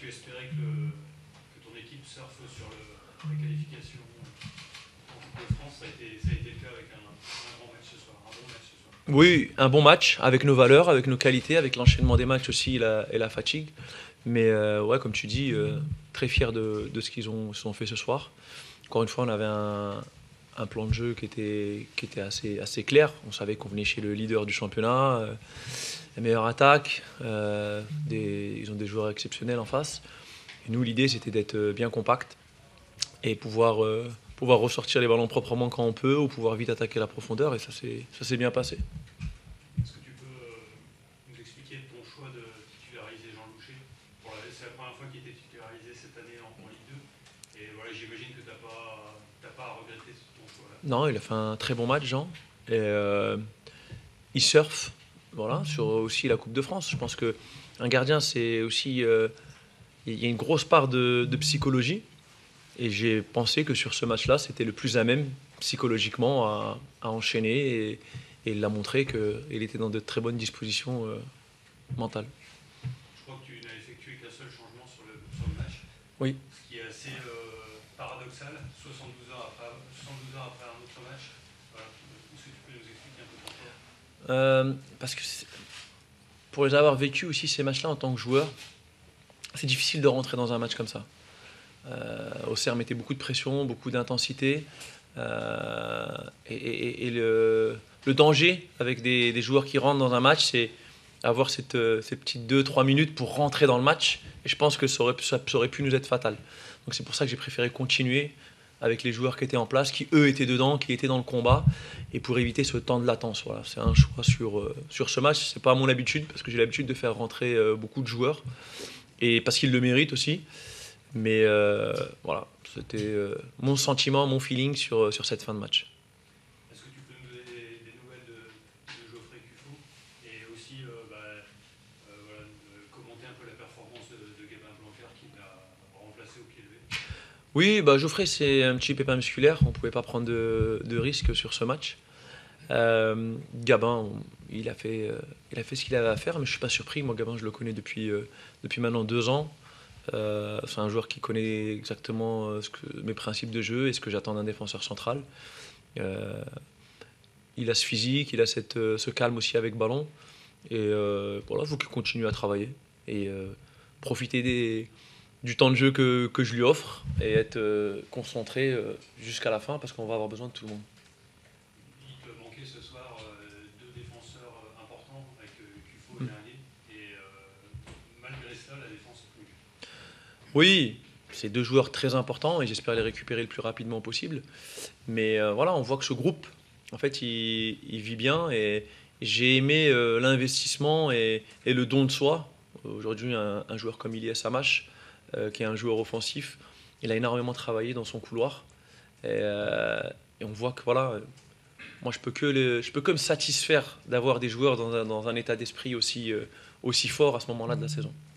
tu espérais que ton équipe surfe sur la qualification en Coupe de France. Ça a été le cas avec un grand match ce soir, un bon match ce soir. Oui, un bon match avec nos valeurs, avec nos qualités, avec l'enchaînement des matchs aussi et la fatigue. Mais ouais, comme tu dis, très fier de ce qu'ils ont fait ce soir. Encore une fois, on avait un plan de jeu qui était assez clair. On savait qu'on venait chez le leader du championnat, la meilleure attaque, ils ont des joueurs exceptionnels en face. Et nous, l'idée, c'était d'être bien compact et pouvoir ressortir les ballons proprement quand on peut ou pouvoir vite attaquer la profondeur. Et ça s'est bien passé. Est-ce que tu peux nous expliquer ton choix de titulariser Jean Louchet? C'est la première fois qu'il était titularisé cette année en Ligue 2. Et voilà, j'imagine que tu n'as pas à regretter ton choix-là. Non, il a fait un très bon match, Jean. Et il surfe, voilà, sur aussi la Coupe de France. Je pense qu'un gardien, c'est aussi... il y a une grosse part de psychologie. Et j'ai pensé que sur ce match-là, c'était le plus à même psychologiquement à enchaîner. Et il a montré qu'il était dans de très bonnes dispositions mentales. Je crois que tu n'as effectué qu'un seul changement sur le match. Oui. Ce qui est assez paradoxal, 72 heures après un autre match. Voilà. Est-ce que tu peux nous expliquer un peu pourquoi? Parce que pour les avoir vécu aussi ces matchs-là en tant que joueur, c'est difficile de rentrer dans un match comme ça. Auxerre mettait beaucoup de pression, beaucoup d'intensité. Et le danger avec des joueurs qui rentrent dans un match, c'est avoir ces petites 2-3 minutes pour rentrer dans le match. Et je pense que ça aurait pu nous être fatal. Donc c'est pour ça que j'ai préféré continuer avec les joueurs qui étaient en place, qui eux étaient dedans, qui étaient dans le combat, et pour éviter ce temps de latence. Voilà, c'est un choix sur ce match. C'est pas mon habitude, parce que j'ai l'habitude de faire rentrer beaucoup de joueurs, et parce qu'ils le méritent aussi. Mais voilà, c'était mon sentiment, mon feeling sur cette fin de match. Est-ce que tu peux nous donner des nouvelles de Geoffrey Cuffaut et aussi voilà, commenter un peu la performance de Gabin Blanquer qui l'a remplacé au pied levé? Oui, Geoffrey, c'est un petit pépin musculaire. On ne pouvait pas prendre de risques sur ce match. Gabin, il a fait ce qu'il avait à faire, mais je ne suis pas surpris. Moi, Gabin, je le connais depuis maintenant 2 ans. C'est un joueur qui connaît exactement mes principes de jeu et ce que j'attends d'un défenseur central. Il a ce physique, il a ce calme aussi avec ballon. Et voilà, il faut qu'il continue à travailler et profiter du temps de jeu que je lui offre et être concentré jusqu'à la fin parce qu'on va avoir besoin de tout le monde. Il peut manquer ce soir 2 défenseurs importants avec Cuffaut et Dernier. Et malgré cela, la défense est plus. Oui, c'est 2 joueurs très importants et j'espère les récupérer le plus rapidement possible. Mais voilà, on voit que ce groupe, en fait, il vit bien et j'ai aimé l'investissement et le don de soi. Aujourd'hui, un joueur comme Ilyes Samache, qui est un joueur offensif, il a énormément travaillé dans son couloir. Et on voit que voilà, moi je peux que me satisfaire d'avoir des joueurs dans un état d'esprit aussi fort à ce moment-là de la saison.